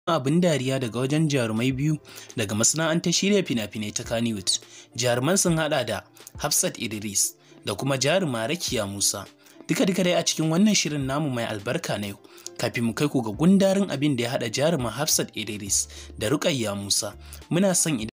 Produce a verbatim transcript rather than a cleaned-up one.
abin dariya daga wajen jarumai biyu daga masana'antar shirya fina-finai ta Kannywood. Jaruman sun hada da Hafsat Idris da kuma jaruma Rakiya Musa. Duka duka dai a cikin wannan shirin namu mai albarka na yau. Kafin mu kai ku ga gundarin abin da ya hada jaruma Hafsat Idris da Rukayya Musa, muna son idan